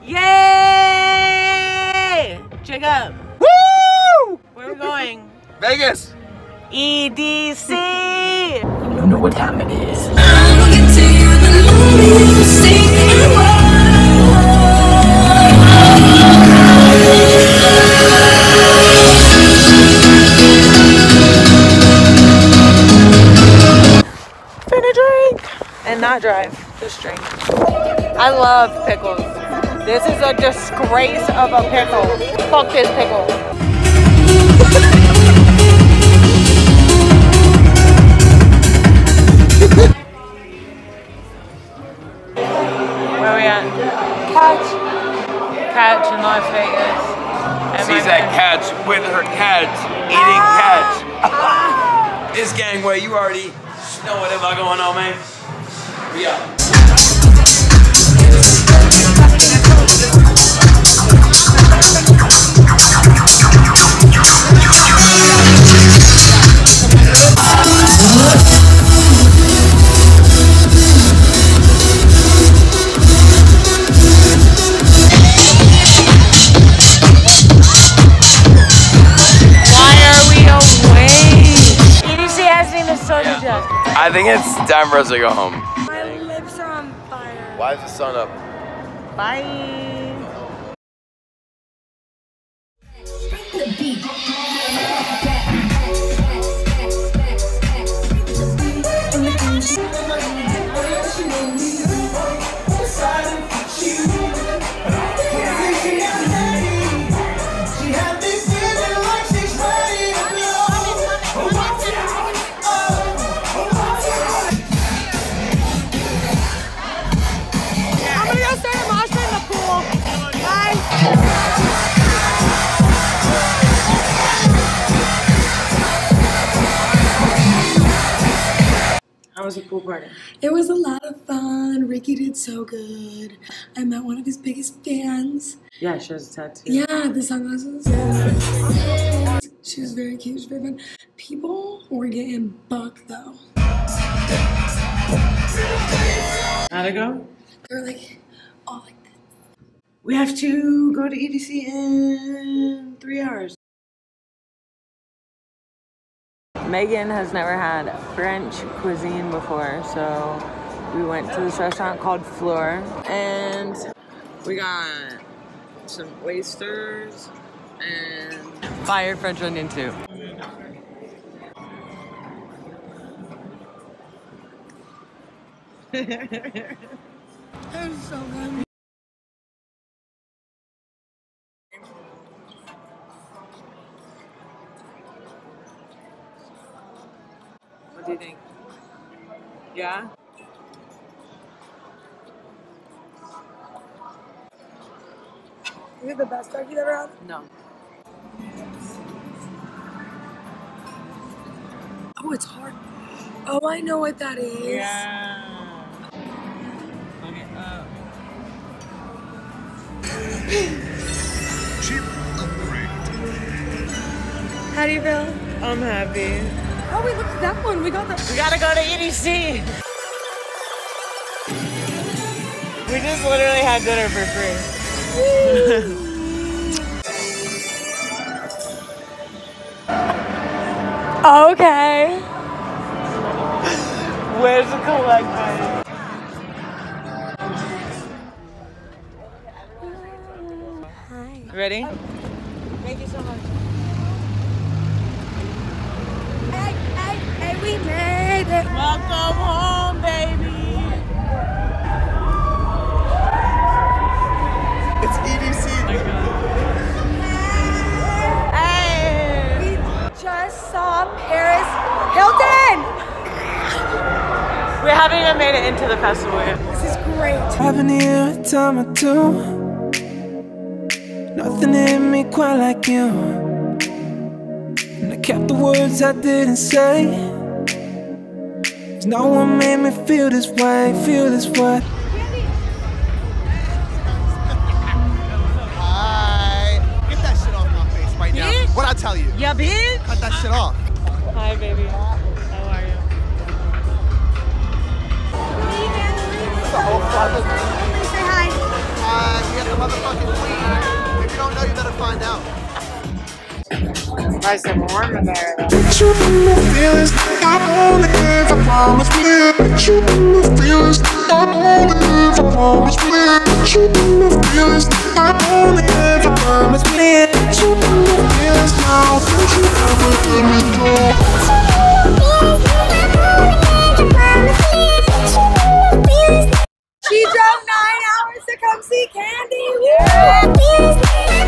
Yay! Jacob. Woo! Where are we going? Vegas. EDC. You know what time it is. Finna drink and not drive. Just drink. I love pickles. This is a disgrace of a pickle. Fuck this pickle. Where are we at? Catch in Las Vegas. She's at Catch with her cats, eating Catch. This gangway, you already know what about going on, man. We up. I think it's time for us to go home. My lips are on fire. Why is the sun up? Bye. How was the pool party? It was a lot of fun. Ricky did so good. I met one of his biggest fans. Yeah, she has a tattoo. Yeah, the sunglasses. She was very cute. She was very fun. People were getting bucked though. How'd it go? They were like, all like this. We have to go to EDC in 3 hours. Megan has never had French cuisine before, so we went to this restaurant called Fleur, and we got some oysters and fire French onion soup. It was so good. What do you think? Yeah? Is it the best turkey you ever had? No. Oh, it's hard. Oh, I know what that is. Yeah. Okay, Chip upgrade. How do you feel? I'm happy. Oh, we looked at that one. We got that. We gotta go to EDC. We just literally had dinner for free. Okay. Where's the collect button? Hi. Ready? Thank you so much. Hey, we made it. Welcome home, baby. It's EDC. Hey! We just saw Paris Hilton. We haven't even made it into the festival yet. This is great. I've been here a time or two. Nothing hit me quite like you. And I kept the words I didn't say. 'Cause no one made me feel this way, feel this way. Hi. Get that shit off my face right now. What'd I tell you? Yeah, bitch. Cut that shit off. Hi, baby. How are you? What's the whole Say hi. we got the motherfucker. fucking queen. If you don't know, you better find out. Nice and warm in there. You in the feelings, I only if I promise me. You in the feelings, I only if I promise me. You in the feelings, I only if I promise me. You in the feelings now, don't you ever let me go. She drove 9 hours to come see Candy. Woo!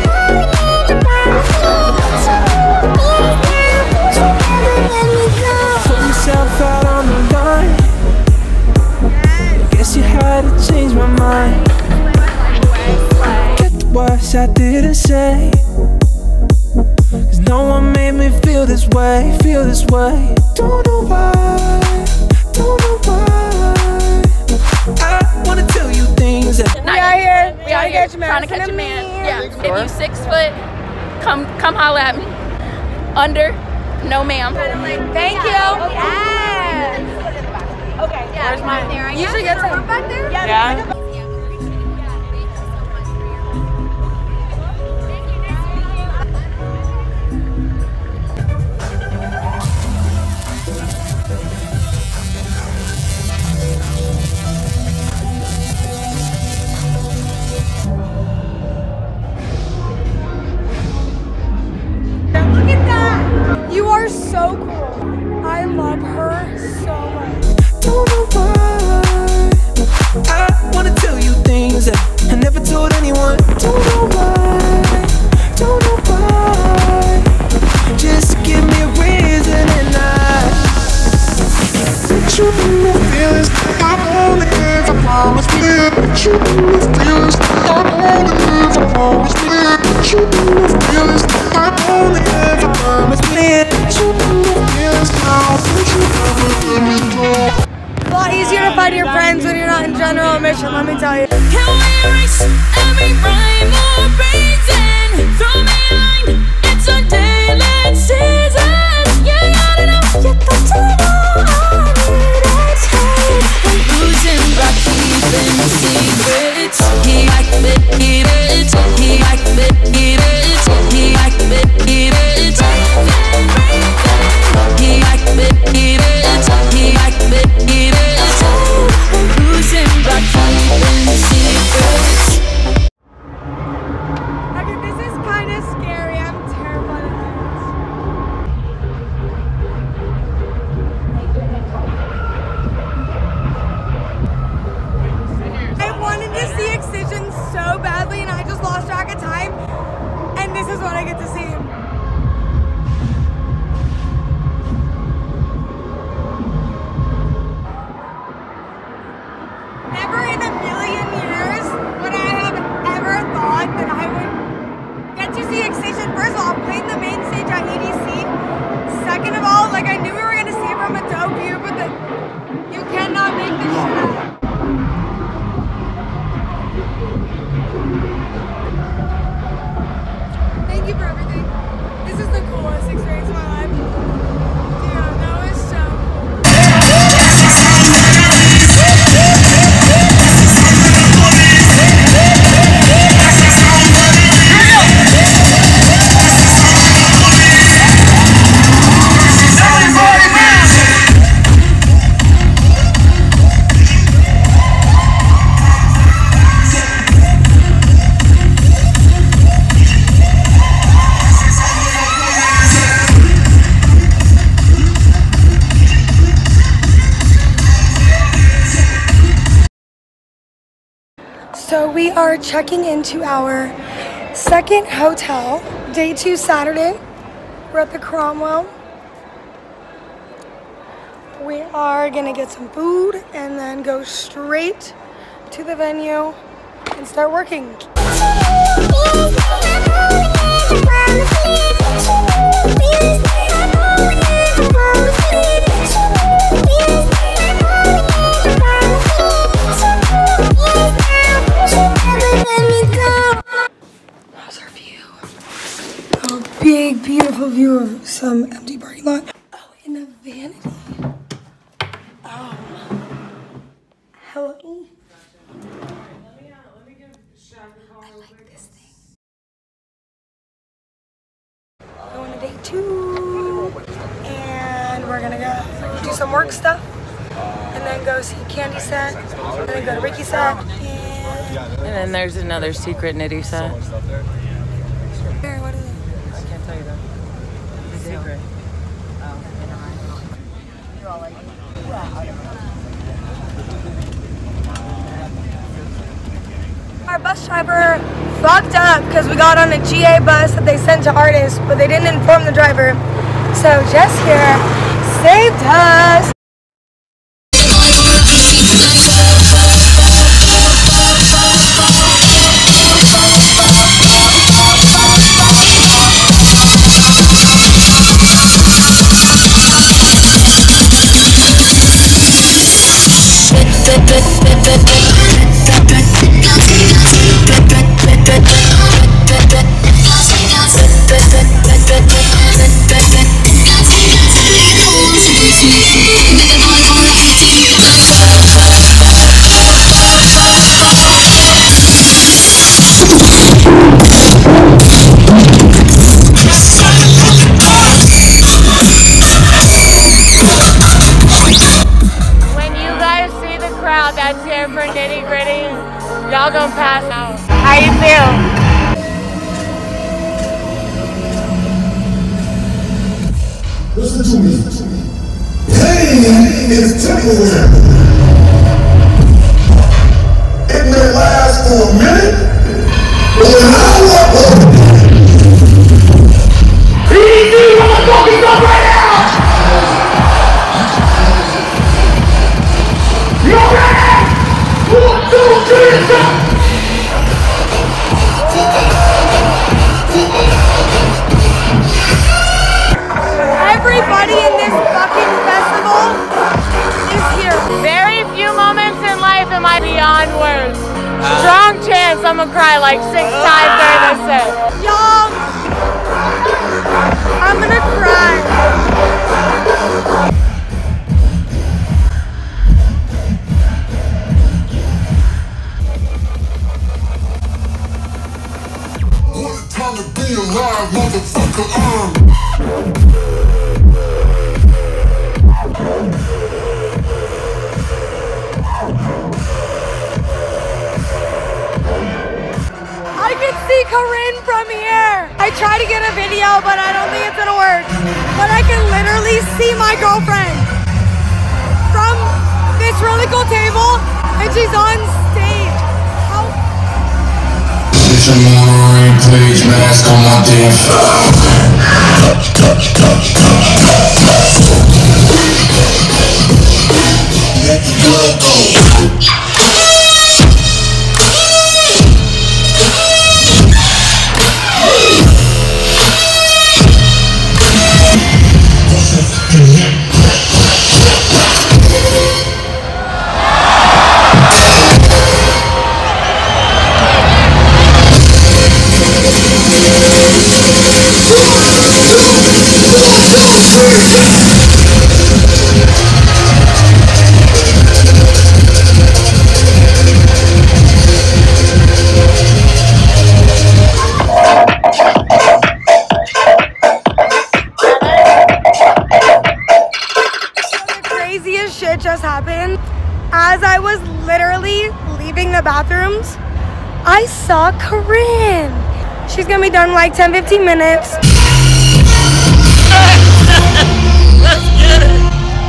Put myself out on the line. Guess you had to change my mind. Get the words I didn't say. Cause no one made me feel this way, feel this way. Don't know why, don't know why. I wanna tell you things that We out here. We out here trying to catch a man. Yeah. If you 6 foot, come holla at me. Under, no ma'am. Thank you. Yes. Okay. Yeah. Where's mine? You should get some back there. Yeah. Look at that. You are so cool. I love her so much. don't know why. I wanna tell you things that I never told anyone. Don't know why, don't know why. Just give me a reason and you in the feelings, I only if I promise me. You in the feelings, I only if I promise me. You in the feelings, I only if I promise me. You in the feelings now, don't you ever let me go. A lot easier to find your friends when you're not in general admission, let me tell you. Can we erase every rhyme or reason? Throw me a line, it's a daylight season. You gotta know, you got to know I need it. I'm losing by keeping secrets. He like it, keep it. He like it, keep it. He like it, keep it. He like it, keep it. He like it, keep it. I'm losing by keeping secrets. Okay, this is kind of scary. I'm terrified of heights. I wanted to see Excision so badly and I just lost track of time. And this is what I get to see. Never in a million years would I have ever thought that I would get to see Excision. First of all, playing the main stage at EDC. Second of all, like I knew we were gonna see it from a dope view, but you cannot make this shit up. Thank you for everything. This is the coolest experience of my life. Damn, that was so cool. So we are checking into our second hotel, day 2 Saturday. We're at the Cromwell. We are gonna get some food and then go straight to the venue and start working. How's our view? A big, beautiful view of some empty parking lot. Oh, in a vanity. Oh. Hello. I like this. some work stuff, and then go see Candy set, and then go to Ricky's set, And then there's another secret Nitti set. Here, what is it? I can't tell you that. It's a secret. Our bus driver fucked up because we got on a GA bus that they sent to artists, but they didn't inform the driver. So Jess here saved us. That's here for Nitti Gritti. Y'all gonna pass out. How you feel? Listen to me. Pain is temporary. It may last for a minute or an hour or a day. Easy, motherfuckers, up right now! You ready? 1, 2, 3, stop! Everybody in this fucking festival is here. Very few moments in life am I beyond words. Strong chance I'm gonna cry like 6 times during this set. Y'all, I'm gonna cry. Time to be alive, motherfucker, I can see Corynne from here. I try to get a video, but I don't think it's gonna work. But I can literally see my girlfriend from this really cool table, and she's on stage. I'm on a rampage, mask on my damn touch, touch, touch, touch. Let the girl go. Shit just happened. As I was literally leaving the bathrooms, I saw Corynne. She's gonna be done in like 10-15 minutes. Let's get it.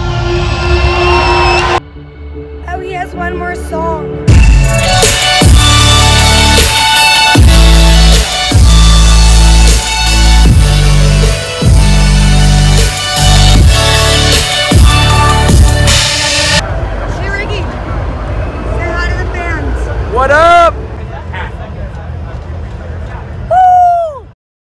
Oh, he has one more song. What up? Woo!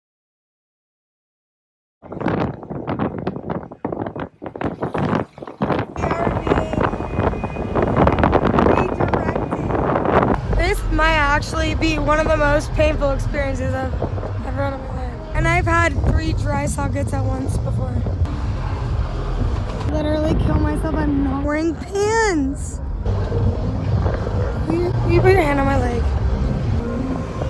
This might actually be one of the most painful experiences I've ever had in my life. And I've had 3 dry sockets at once before. Literally kill myself. I'm not wearing pants. You put your hand on my leg.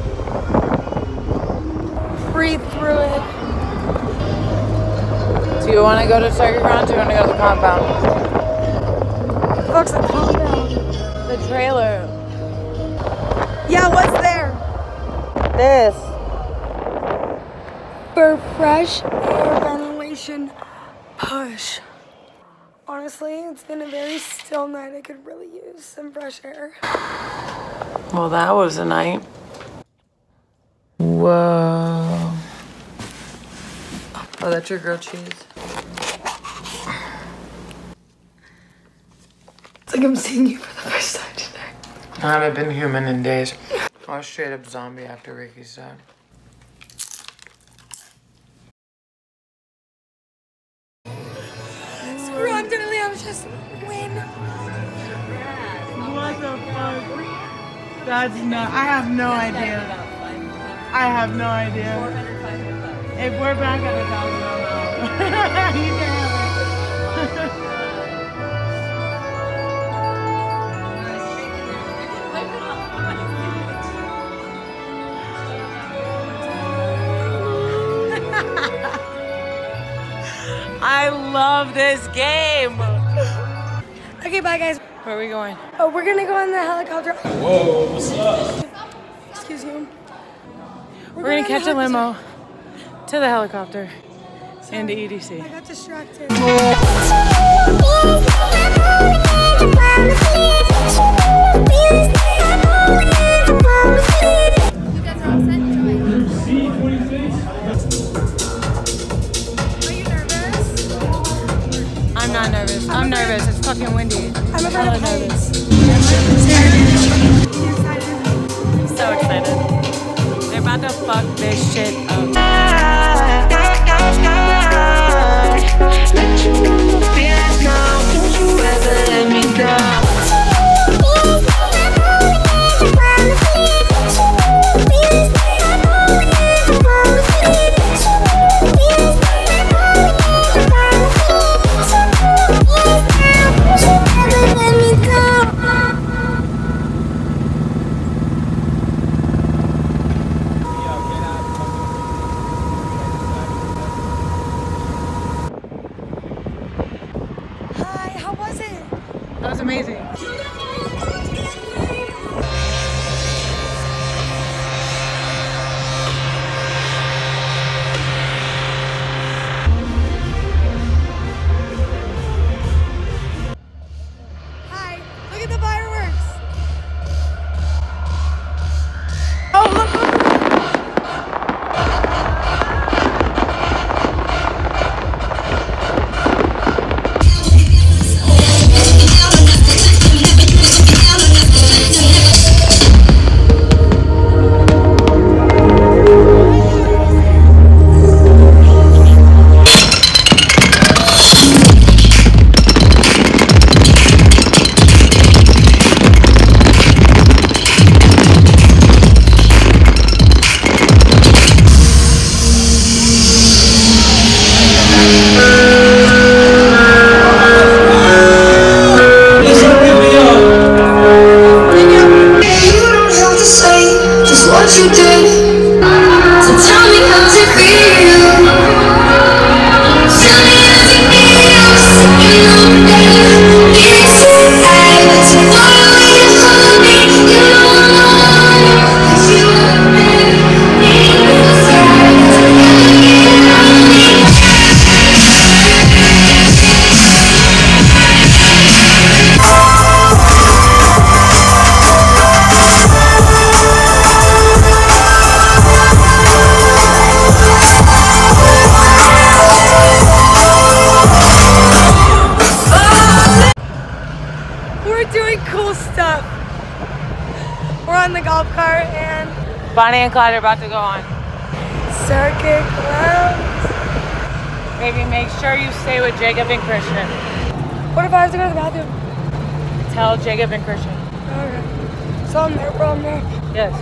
Breathe through it. Do you you want to go to Circuit Grounds or you want to go to the compound? Fuck's the compound? The trailer. Yeah, what's there? This. For fresh air ventilation push. Honestly, it's been a very still night. I could really use some fresh air. Well, that was a night. Whoa. Oh, that's your grilled cheese. It's like I'm seeing you for the first time today. I haven't been human in days. I was straight up zombie after Ricky said. Screw on, literally, I'm just win. What the fuck? That's not. I have no idea. I have no idea. If we're back at 1,000, I'm out. You can have it. I love this game. Okay, bye guys. Where are we going? Oh, we're gonna go on the helicopter. Whoa, what's up? Excuse you. We're gonna catch a limo to the helicopter and to EDC. I got distracted. You guys are all set? I'm not nervous. I'm nervous. It's fucking windy. I'm hella nervous. I'm so excited. They're about to fuck this shit up. Let you know my feelings now. Don't you ever let me down. Hi, how was it? That was amazing. Hi, look at the fireworks. Oh, look, look. Bonnie and Clyde are about to go on Circuit Grounds. Baby, make sure you stay with Jacob and Christian. What if I have to go to the bathroom? Tell Jacob and Christian. Okay. So I'm there, bro. I'm there. Yes.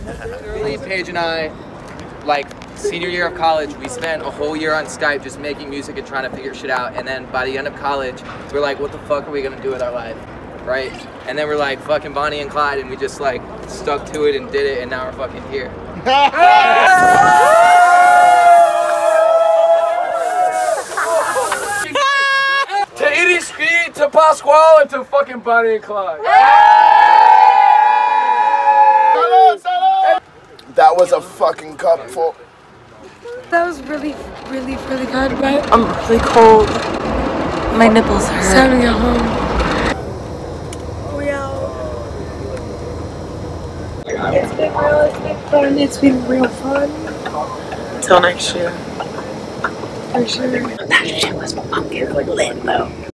Literally, Paige and I, like, senior year of college, we spent a whole year on Skype just making music and trying to figure shit out. And then by the end of college, we're like, what the fuck are we gonna do with our life, right? And then we're like, fucking Bonnie and Clyde, and we just like stuck to it and did it, and now we're fucking here. To Edie Street, to Pasquale, and to fucking Bonnie and Clyde. That was a fucking cup full. That was really good, but I'm really cold. My nipples hurt. it's time to go home. We out. It's been fun. It's been real fun. Until next year. For sure. That shit was fucking lit though.